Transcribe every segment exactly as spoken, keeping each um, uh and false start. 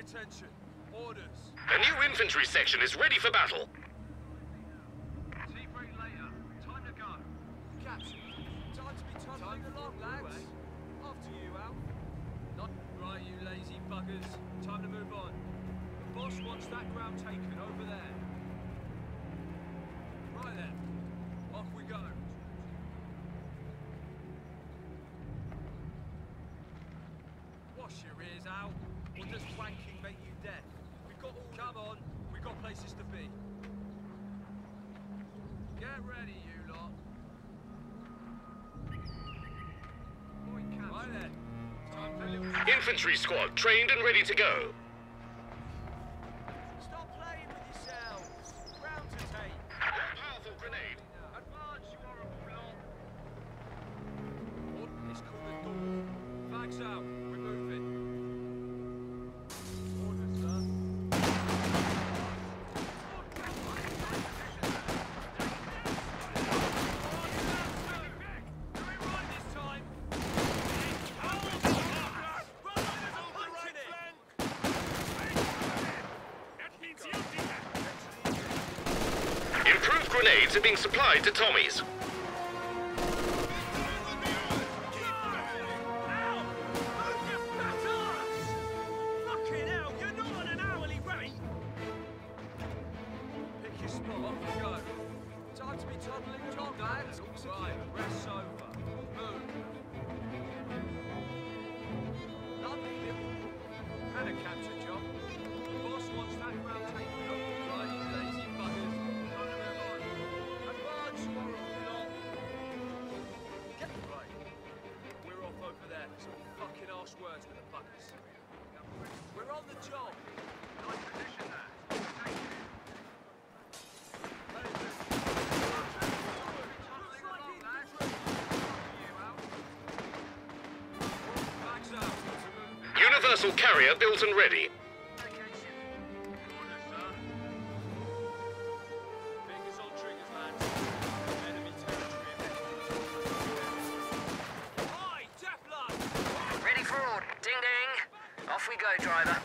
attention. Orders. A new infantry section is ready for battle. Tea break later. Time to go. Captain, time to be tumbling along, lads. After you, Al. Not right, you lazy buggers. Time to move on. The boss wants that ground taken over there. Right then. Off we go. Wash your ears out, or does wanking make you deaf? We've got all... Come on, we've got places to be. Get ready, you lot. Right then. Time for a little... Infantry squad trained and ready to go. Stop playing with yourselves. Ground to take. One powerful grenade. Advance, you horrible lot. Oh, it's called the door. Flags out. We're moving. Orders, sir. Doing right this time. Improved grenades are being supplied to Tommies. Fucking hell, you're not on an hourly rate! Pick your spot, off we go. Time to be toddling along, lads. Right, rest's over. Move. Lovely little... And a capture job. The boss wants that ground taken over. Right, you lazy buggers. Time to move on. Advance, you horrible lot. Get right. We're off over there. Some fucking arse words with the buggers. We're on the job. Nice position there. Take it. Universal carrier built and ready. Fingers on triggers, lads. Enemy territory ahead. Hi, Teflon! Ready for order. Ding ding. Off we go, driver.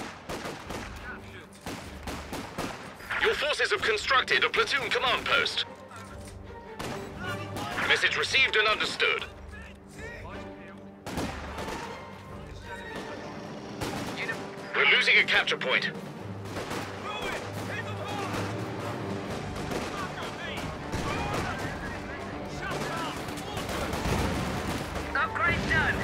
Your forces have constructed a platoon command post. Message received and understood. We're losing a capture point. Upgrade done.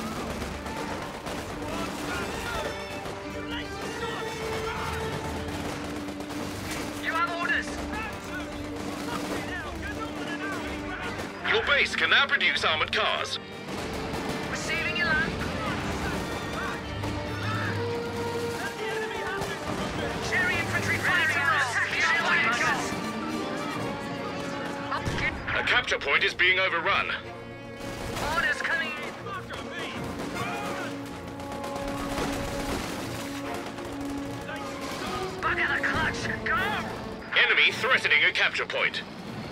You have orders. Your base can now produce armored cars. Receiving your land. Cherry infantry firing out. A capture point is being overrun. Orders coming in. Bugger the clutch. Go. Enemy threatening a capture point.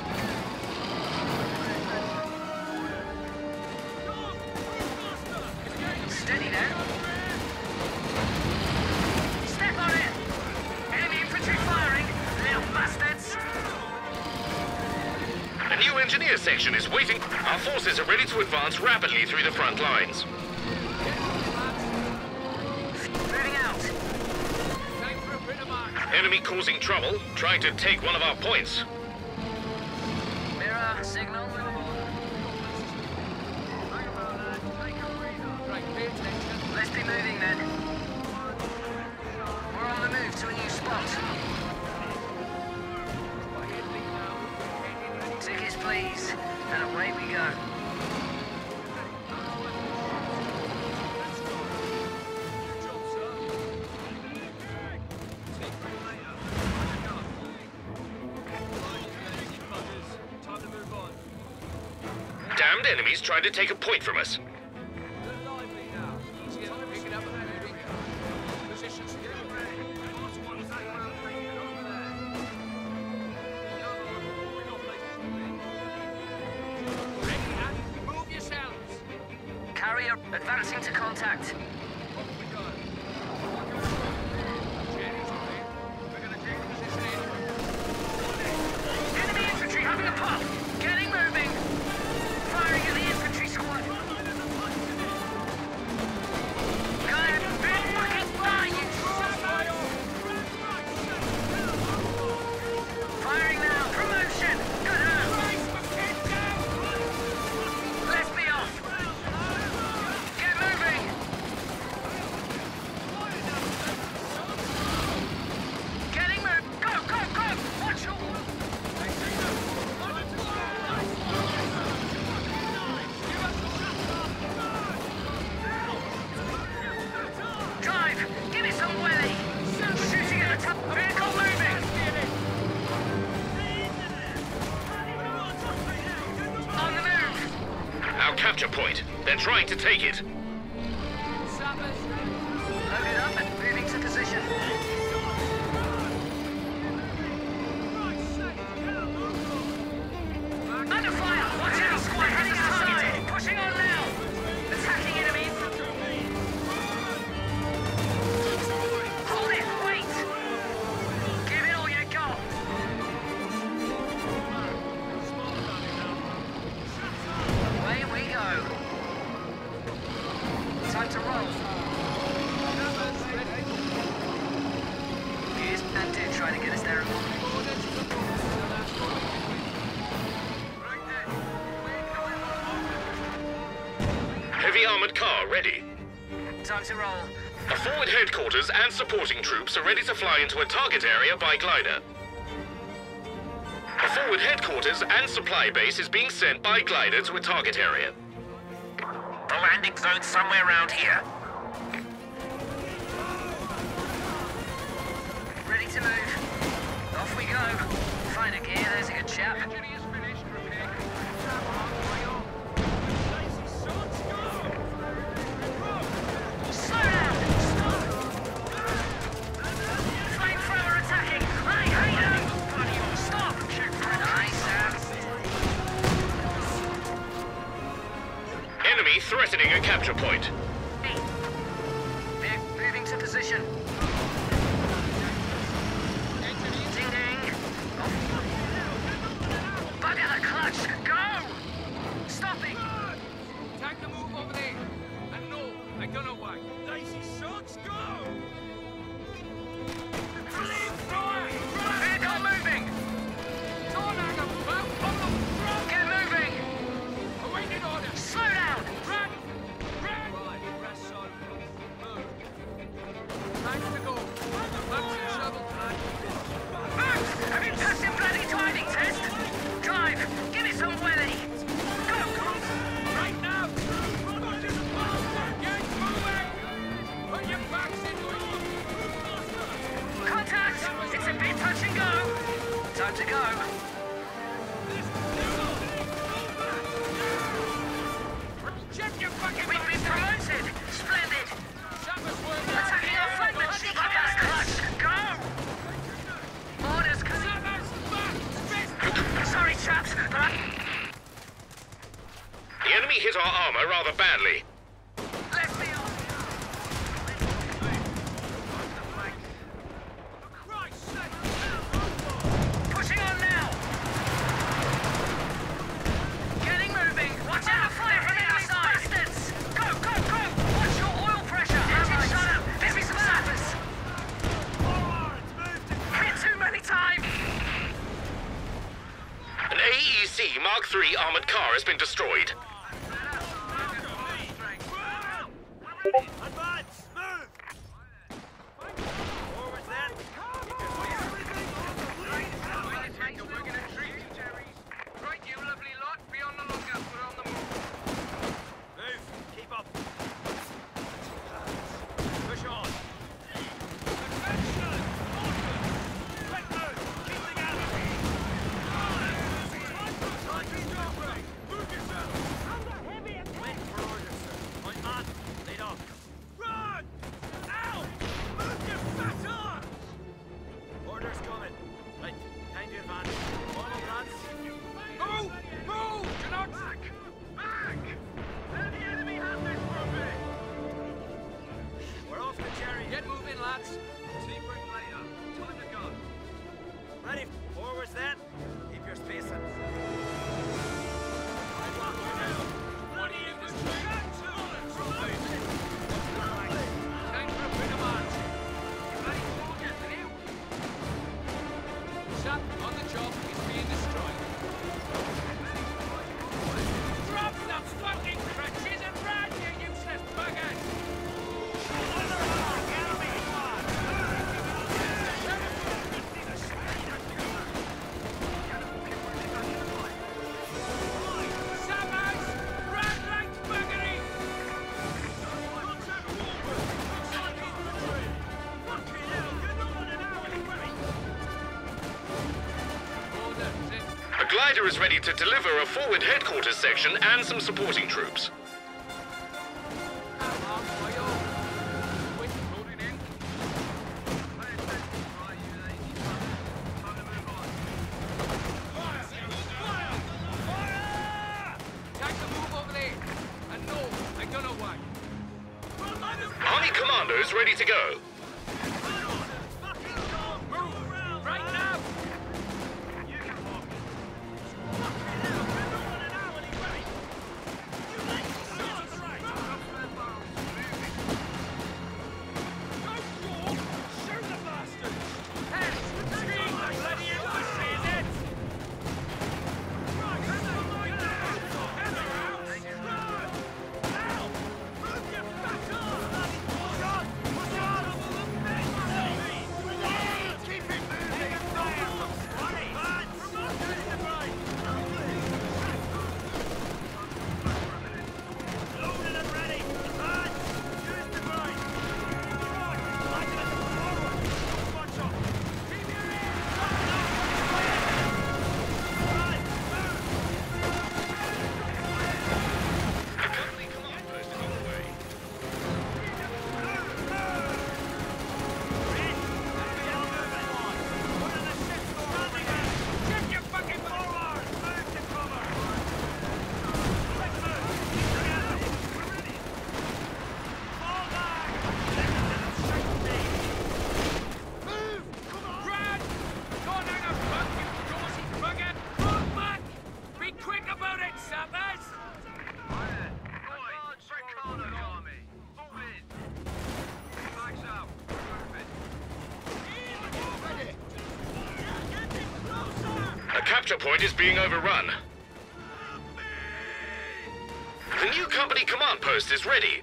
Steady now. Step on it. Enemy infantry firing. Little bastards. A new engineer section is waiting. Our forces are ready to advance rapidly through the front lines. Moving out. Time for a bit of mark. Enemy causing trouble, trying to take one of our points. Mirror signal. Let's be moving then. We're on the move to a new spot. Tickets, please. And away we go. Damned enemies trying to take a point from us. Carrier advancing to contact. capture point. They're trying to take it. Sappers. Loaded up and moving to position. Under fire! Watch out! Squad heading outside! Pushing on now! Attacking enemies! Hold it! Wait! Give it all you got! Away we go! Time to roll! Here's and do try to get us there. Heavy armored car ready. Time to roll. A forward headquarters and supporting troops are ready to fly into a target area by glider. A forward headquarters and supply base is being sent by glider to a target area. The landing zone's somewhere around here. Ready to move. Off we go. Find a gear, there's a good chap. Engineers finished. Repair. Slow down! Stop! Flamethrower attacking! I hate them! Stop! Nice, Enemy threatening a capture point. They're moving to position. Ding ding! Bugger the clutch! Go! Stopping! Take the move over there. And no, I don't know why. Lazy sons, go! Vehicle moving! Don't hang about. On the Get moving! front. Awaiting order. Slow down! Run! Run! Right, rest on. Move. Time to go. Back to shovel time. Max! Have you passed your bloody driving test? Drive! Give it some welly! Go! Right now! Get moving! Put your backs into it. Contact! It's a bit touch and go! Time to go! Check your fucking We've been promoted! Splendid! Sappers working. Attacking our flankman! Bugger the clutch! Go! Orders, Sappers back! sorry chaps, but I... The enemy hit our armor rather badly. Let me on! Pushing on now! Getting moving! Watch out! Fire from the outside! Bastards! Go, go, go! Watch your oil pressure! Engine shut up! Give me some sappers! Hit too many times! An A E C Mark three armored car has been destroyed. Advance! Move! Forward then! We're gonna treat you, Jerry. Right, you lovely lot. Be on the lookout. We're on the move. Move. Keep up. Push on. Attention! Quick move! Keep together! Move yourself! Under heavy attack! Wait for orders, sir. Point man, lead off. Run! Out! Move your fat arms! Orders coming. Right, time to advance. All on, lads. Move! Move! Do not... Back! Back! Let the enemy have this one! glider is ready to deliver a forward headquarters section and some supporting troops. Army commandos ready to go. A capture point is being overrun. The new company command post is ready.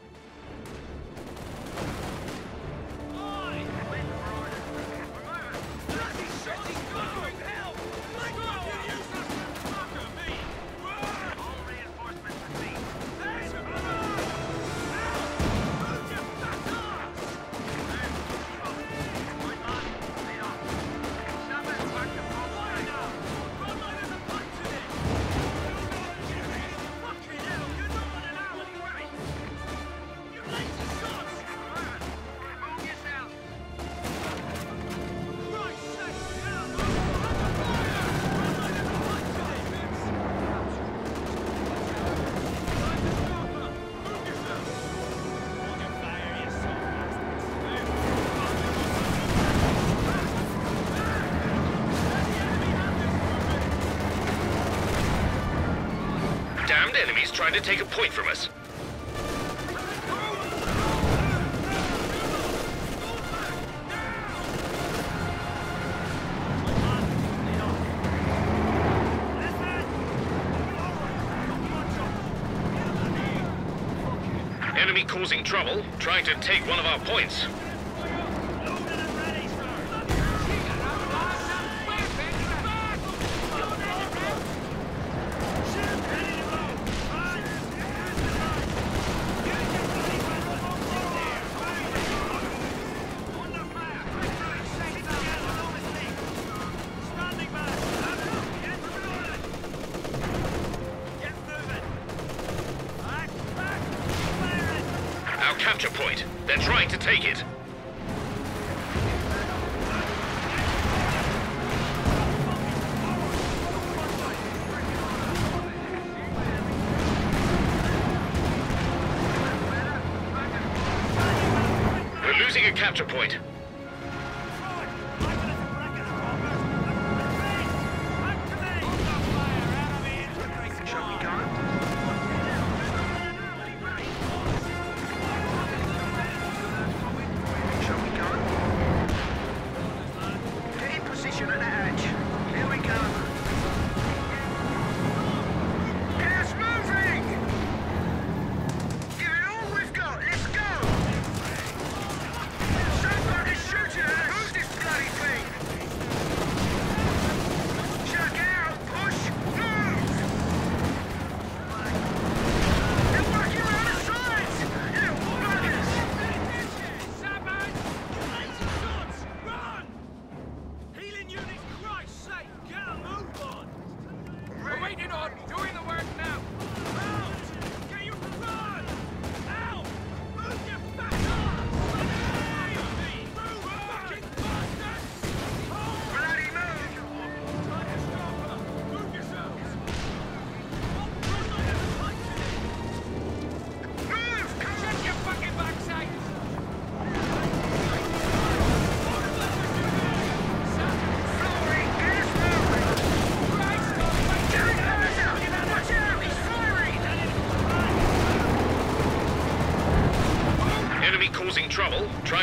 Damned enemies trying to take a point from us. Enemy causing trouble, trying to take one of our points. Our capture point. They're trying to take it. We're losing a capture point. Position at the hatch. Here we go. Gas moving! Give it all we've got. Let's go! So far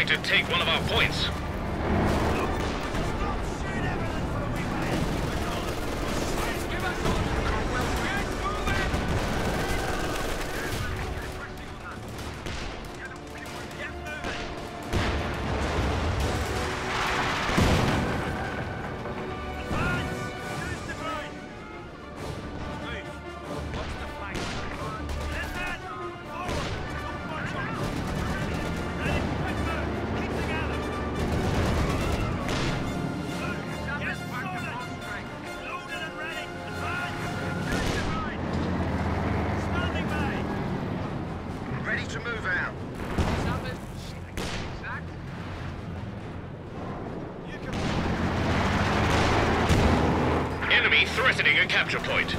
trying to take one of our points. To move out. Enemy threatening a capture point.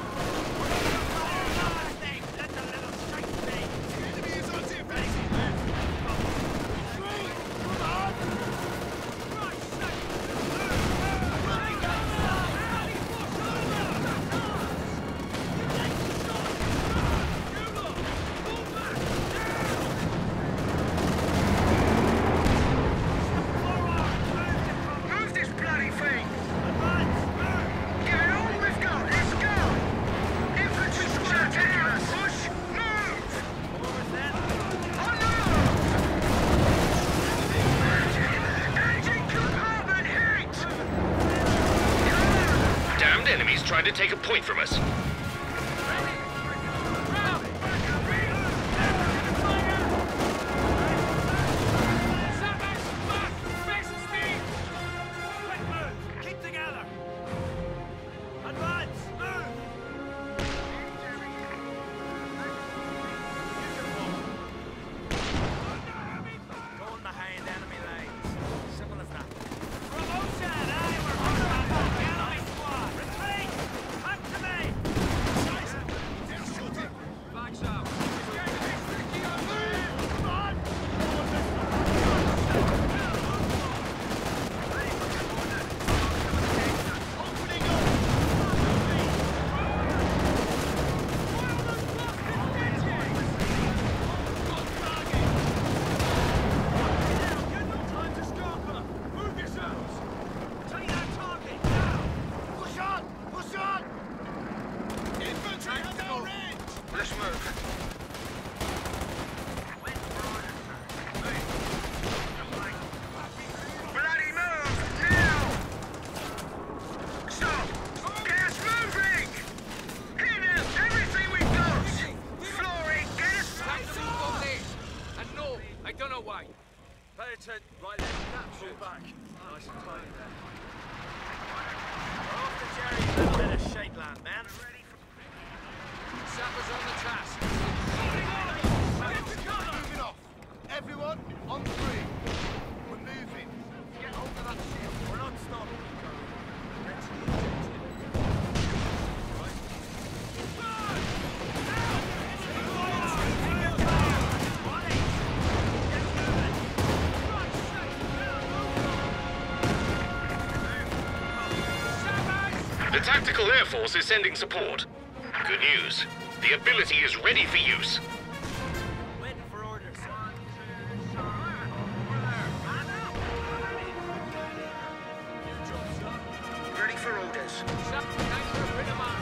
Enemies trying to take a point from us. Keep together. Advance. Move. Go on behind enemy lines. Simple as that. Promotion. Aye, we're on the enemy squad. Retreat. Come to me. Backs up. Come on. Let's move. Bloody move! Now! Stop! Get us moving! Hit him! Everything we've got! Flory, get us Tactical complete. And no, I don't know why. Pay attention. Right there. Pull back. Nice and tight there. Off the Jerry. Little bit of shake land, man. Sappers on the task. moving off. Everyone on three. We're moving. Get hold of that shield. We're not stopping. Let's get The Tactical Air Force is sending support. Good news. The ability is ready for use. waiting for orders. Ready for orders. Thanks for a bit of man.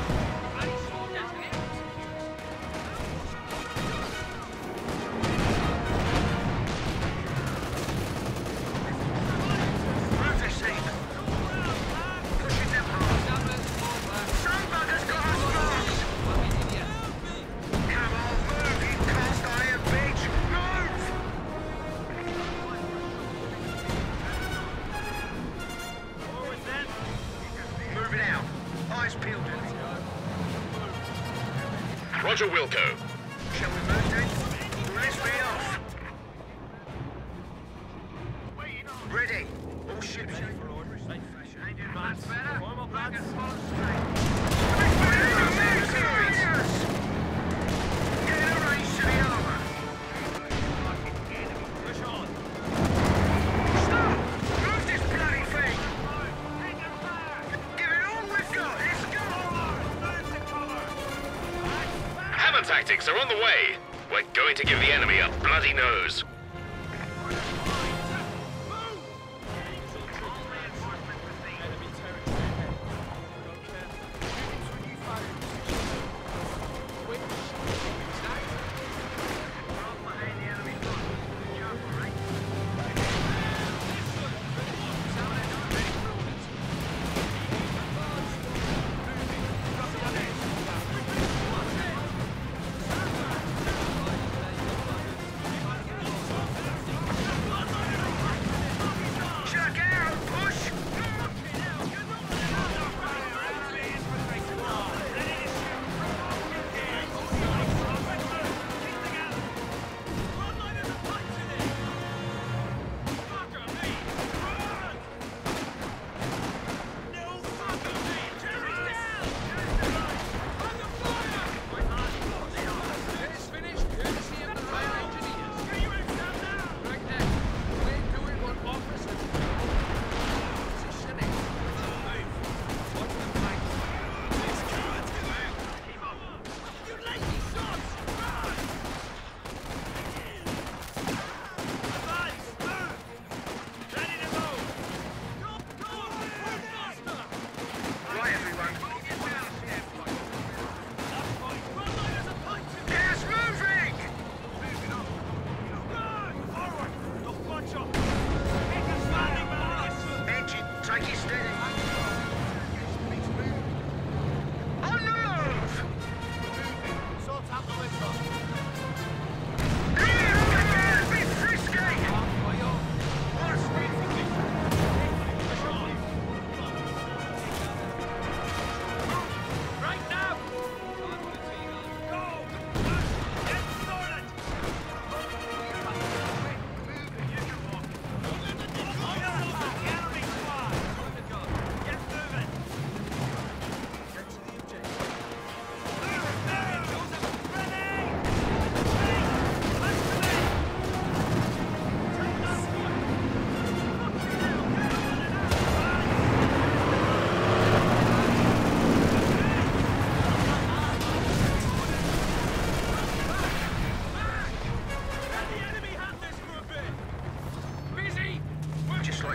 Move this heap. Pushing them hard. Some buggers got us blocked. Come on, move, you cast iron bitch. Move! Forward then. Moving out. Eyes peeled. Roger, Wilco. Shall we move then? Let's be off. Ready. All ships. Ready for orders. Right. Advance. Form up, lads. Get a race to the armor. Push on. Stop! Move this bloody thing. Give it all we've got. Let's go. Move to cover. Hammer tactics are on the way. We're going to give the enemy a bloody nose.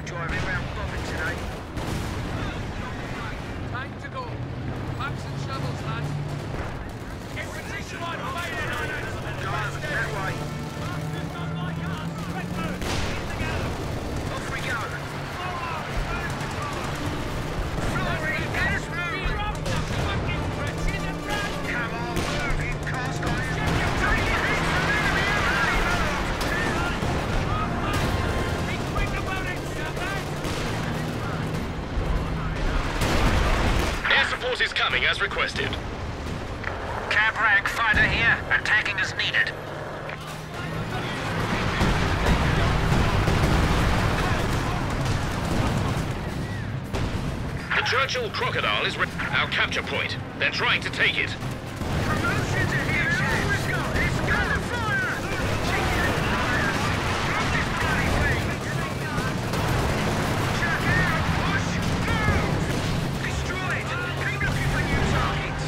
driving round bombing today. Time to go. Packs and shovels, lads. Get position on, fighting on us! Go on, that way. Off we go. Flory, get us moving. Come on, move, you cast iron. Take your heat from enemy Be quick about it, Air support is coming as requested. Cab rank fighter here, attacking as needed. The Churchill Crocodile is re- our capture point. They're trying to take it. Promotion to here, always go. It's gonna fire! Chicken fire! Drop this bloody thing! Check out! Push! Move! Destroyed! Keep looking for new targets!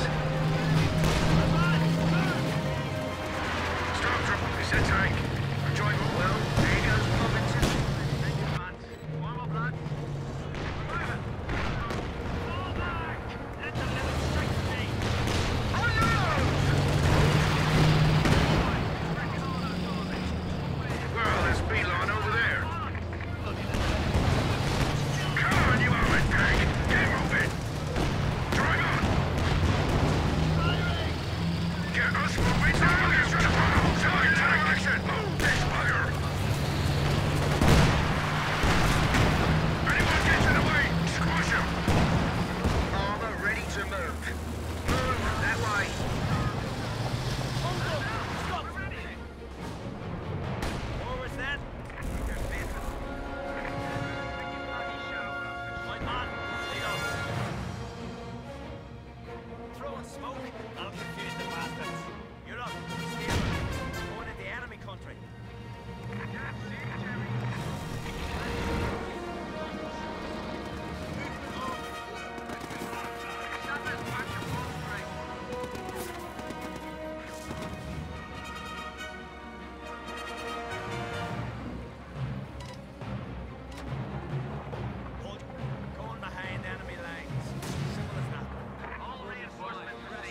Stop, drop. It's a tank. I'm driving well. There goes Covington. Thank you, man. Warm up, lad. Well, there's Beeline over there. Come on, you armored tank. Get moving. Drive on. Get us moving. Target's trying to follow. Side tank, Nixon. Move this bugger. Anyone gets in the way, squash him. Armor ready to move. Move that way. Forwards then. Right on, lead off. Throwing smoke, I'll confuse the bastards. You're up, steer. Going into the enemy country. Hold. Going behind enemy lines. Simple as that. All reinforcements ready.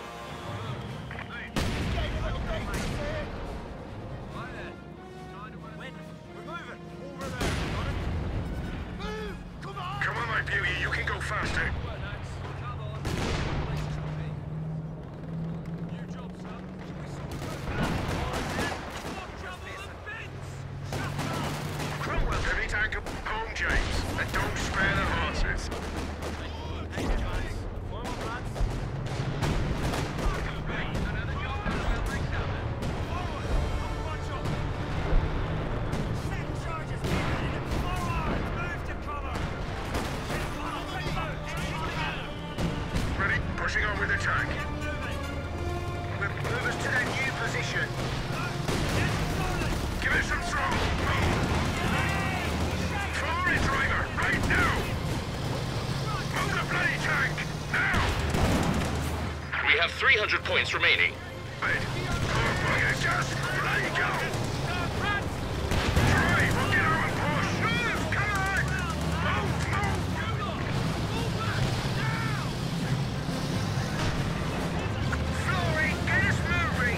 Right then. Time to work. Win. We're moving. Over there. Got it? Move! Come on! Come on, my beauty, you can go faster. Well, lads, come on. Places to be. New job, son. More trouble than bits. Cromwell, heavy tank up home, James. And don't spare the horses. Thank you, guys. Form up, lads. Another job, and we'll make seven. Forward! Watch up! Set charges being ready to forward! Move to cover! Ready? Pushing on with the tank. Get moving! We'll move us to that new position. Get started! Give it some throttle. Move. Flory, driver, right now. Move the bloody tank. Now. We have three hundred points remaining. Wait. Core bugger, just bloody go. Try, we'll get out and push. Move, come on. Move, move. Flory, get us moving.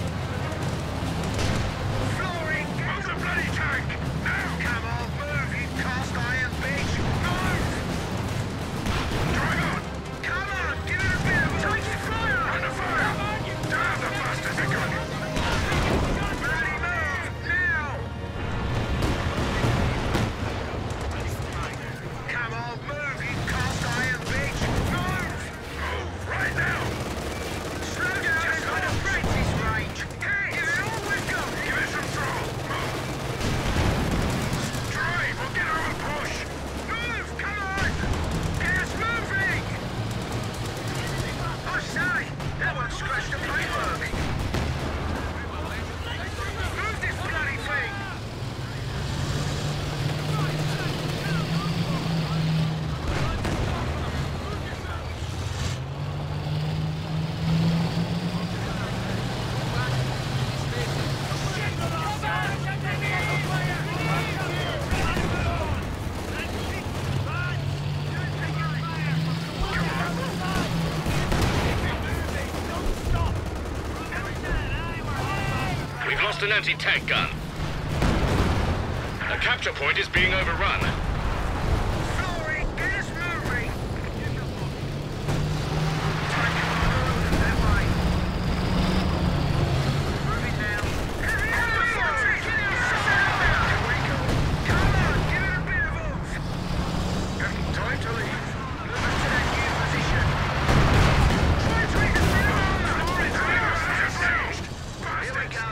Flory, get move the bloody tank. Now. Come on, move, you cast iron bitch. Move. Drive on. Come on, give it a bit of take fire. Under fire. Damn, the bastards are going. lost an anti-tank gun. A capture point is being overrun. Flory, get us moving! Tank commander, that way. Moving now. Heavy infantry! Here we go. Come on, give it a bit of oomph. Time to leave. Lieutenant, in position. Try to make a bit of oomph. Here we go.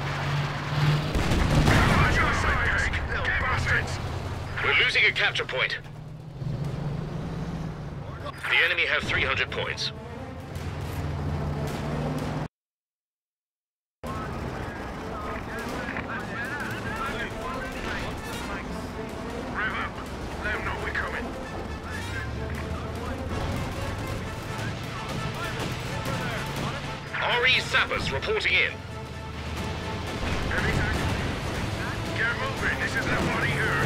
We're losing a capture point. The enemy have three hundred points. Rev up. Let them know we're coming. R E sappers reporting in. Heavy tank. Get moving. This is not what he hears.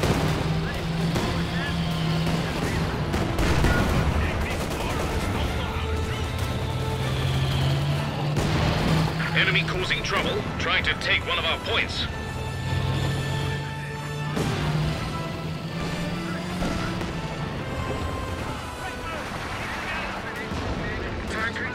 Enemy causing trouble, trying to take one of our points. Tankers.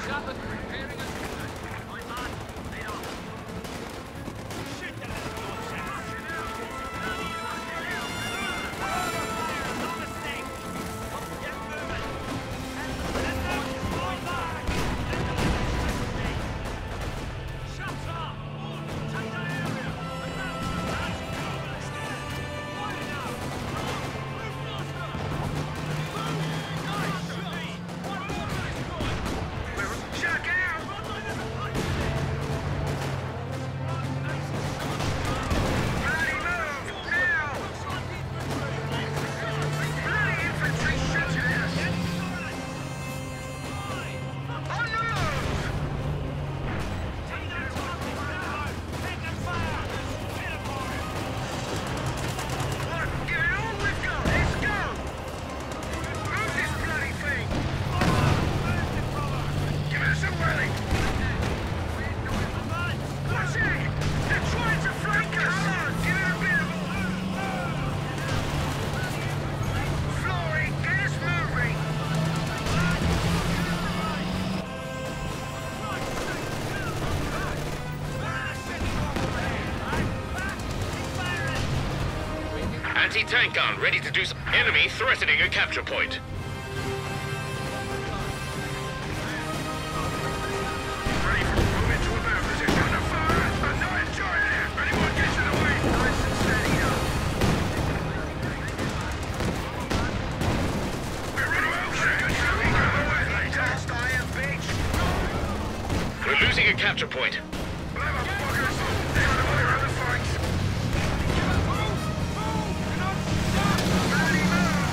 Check out! Bloody move! Now! Bloody infantry shooting at us! On the move! What? Give it all we've got! Let's go! Move this bloody thing! Give us a whirling! What's it? They're trying to flank us! Come on, give it a bit of Flory, get us moving! Anti-tank gun ready to do some. Enemy threatening a capture point. Ready for move into a better position. Under fire! I'm not enjoying it! Anyone gets in the way! Nice and steady now. We're running out! Here we go! Cast iron, bitch! We're losing a capture point. Motherfuckers! They got away around the flanks! Bloody move!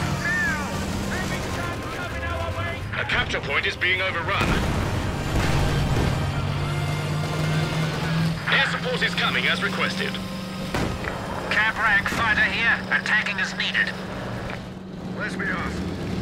Now! A capture point is being overrun. Air support is coming as requested. Cap rank fighter here. Attacking is needed. Let's be off.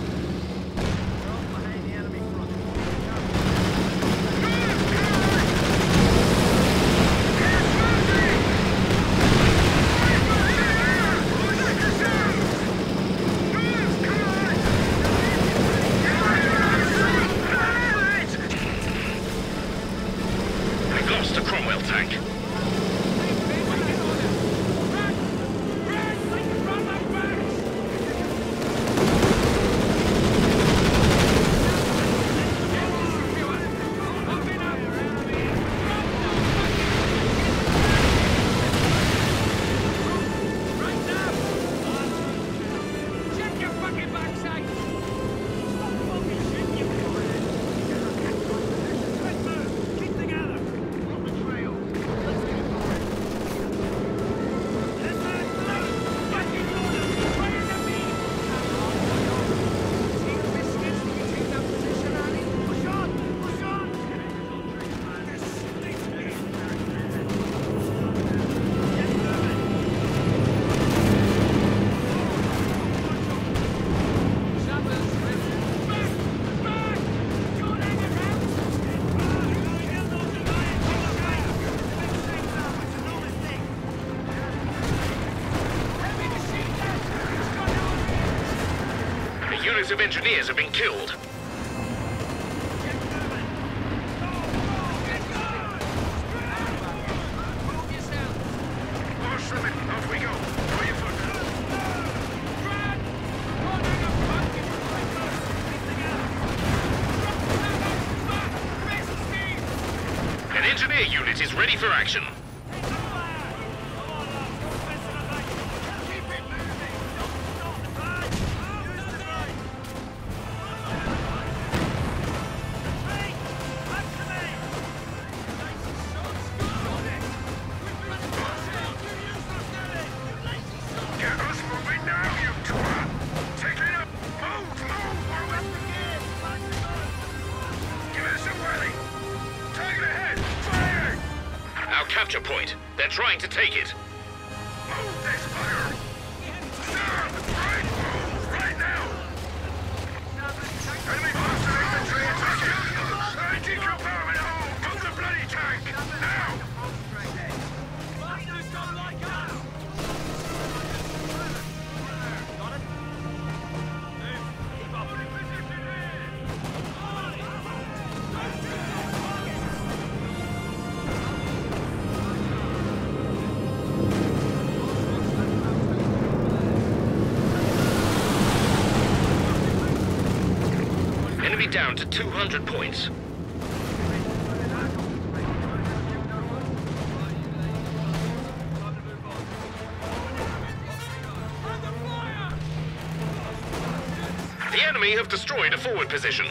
We've lost a Cromwell tank. explosive engineers have been killed. Lost them. Off we go. Put your foot down. An engineer unit is ready for action. Get us moving now, you twat! Take it up! Move, move! We're with Give us a whirly! Target ahead! Fire! Our capture point. They're trying to take it. Move this fire! Sir! Right! Move! Right now! Enemy bastard infantry attacking! Anti-compartment hole! Move the bloody tank! Now! Enemy down to two hundred points. The enemy have destroyed a forward position.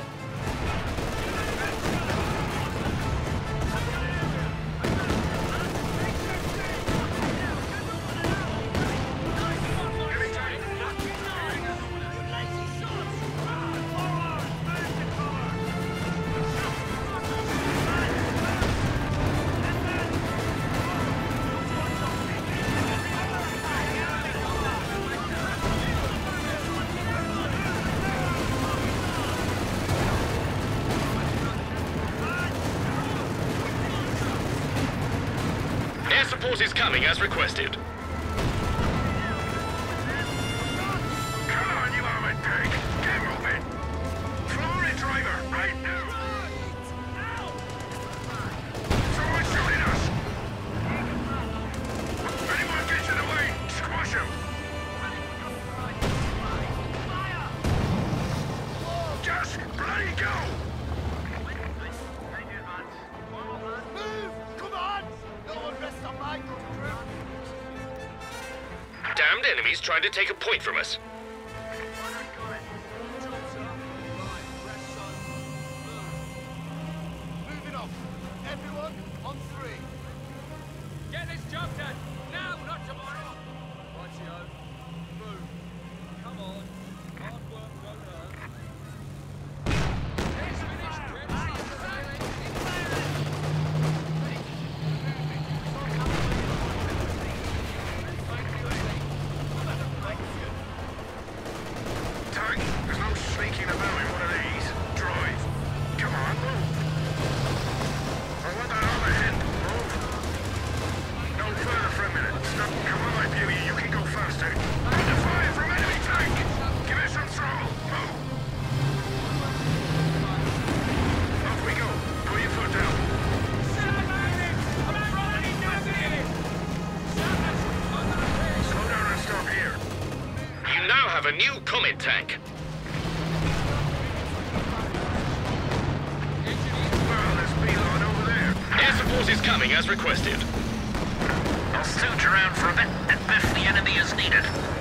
Air support is coming as requested. Come on, you armored pig! Get moving! Floor it, driver! Right now! Someone's shooting us! Anyone get in the way! Squash him! Just bloody go! Damned enemies trying to take a point from us. Moving off. Everyone on three. Get this job done. Now, not tomorrow. Rightio. Move. Come on. Hard work won't hurt. It's finished, Chris. Tank, there's no sneaking about in one of these. Drive. Come on, move. I want that other end. Move. No further for a minute. Stop. Come on, my beauty. You can go faster. Under fire from enemy tank. Give it some throttle. Move. Off we go. Put your foot down. Slow down and stop here. You now have a new Comet tank. Well, there's Beelon over there. Air support is coming as requested. I'll scoot around for a bit and biff the enemy as needed.